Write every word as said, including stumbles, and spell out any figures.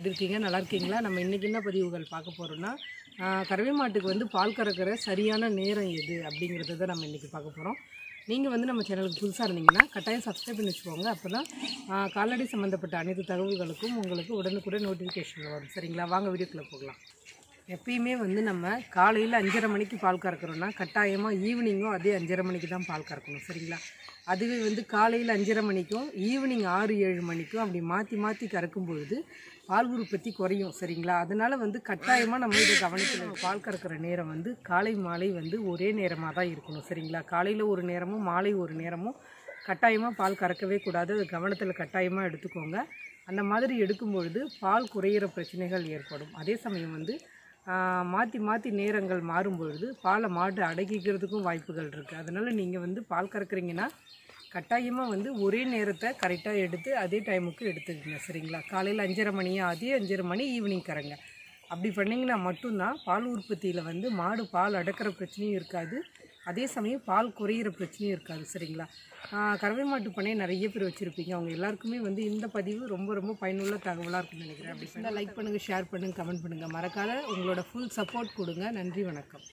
எப்படி இருக்கீங்க? நல்லா இருக்கீங்களா? நம்ம இன்றைக்கி என்ன பதிவுகள் பார்க்க போகிறோம்னா, கறவை மாட்டுக்கு வந்து பால் கறக்கிற சரியான நேரம் எது அப்படிங்கிறத தான் நம்ம இன்றைக்கி பார்க்க போகிறோம். நீங்கள் வந்து நம்ம சேனலுக்கு புதுசாக இருந்தீங்கன்னா கட்டாயம் சப்ஸ்கிரைப் பண்ணி வச்சுக்கோங்க. அப்போ தான் கால்நடை சம்மந்தப்பட்ட அனைத்து தகவல்களுக்கும் உங்களுக்கு உடனுக்குடன் நோட்டிஃபிகேஷன் வரும். சரிங்களா? வாங்க வீடியோக்குள்ளே போகலாம். எப்பயுமே வந்து நம்ம காலையில் அஞ்சரை மணிக்கு பால் கறக்கிறோன்னா கட்டாயமாக ஈவினிங்கும் அதே அஞ்சரை மணிக்கு தான் பால் கறக்கணும். சரிங்களா? அதுவே வந்து காலையில் அஞ்சரை மணிக்கும் ஈவினிங் ஆறு ஏழு மணிக்கும் அப்படி மாற்றி மாற்றி கறக்கும் பொழுது பால் உற்பத்தி குறையும். சரிங்களா? அதனால் வந்து கட்டாயமாக நம்ம இதை கவனிக்கணும். பால் கறக்கிற நேரம் வந்து காலை மாலை வந்து ஒரே நேரமாக தான் இருக்கணும். சரிங்களா? காலையில் ஒரு நேரமும் மாலை ஒரு நேரமும் கட்டாயமாக பால் கறக்கவே கூடாது. அது கவனத்தில் கட்டாயமாக எடுத்துக்கோங்க. அந்த மாதிரி எடுக்கும்பொழுது பால் குறையிற பிரச்சனைகள் ஏற்படும். அதே சமயம் வந்து மாற்றி மாற்றி நேரங்கள் மாறும்பொழுது பாலை மாடு அடக்கிக்கிறதுக்கும் வாய்ப்புகள் இருக்குது. அதனால் நீங்கள் வந்து பால் கறக்குறீங்கன்னா கட்டாயமாக வந்து ஒரே நேரத்தை கரெக்டாக எடுத்து அதே டைமுக்கு எடுத்துக்கங்க. சரிங்களா? காலையில் அஞ்சரை மணியா அதே அஞ்சரை மணி ஈவினிங் கறங்க. அப்படி பண்ணிங்கன்னா மட்டும்தான் பால் உற்பத்தியில் வந்து மாடு பால் அடக்கிற பிரச்சனையும் இருக்காது, அதே சமயம் பால் குறையிற பிரச்சனையும் இருக்காது. சரிங்களா? கறவை மாட்டு பண்ணையை நிறைய பேர் வச்சுருப்பீங்க. அவங்க எல்லாருக்குமே வந்து இந்த பதிவு ரொம்ப ரொம்ப பயனுள்ள தகவலாக இருக்குன்னு நினைக்கிறேன். அப்படி சொன்னால் லைக் பண்ணுங்கள், ஷேர் பண்ணுங்கள், கமெண்ட் பண்ணுங்கள். மறக்காத உங்களோட ஃபுல் சப்போர்ட் கொடுங்க. நன்றி, வணக்கம்.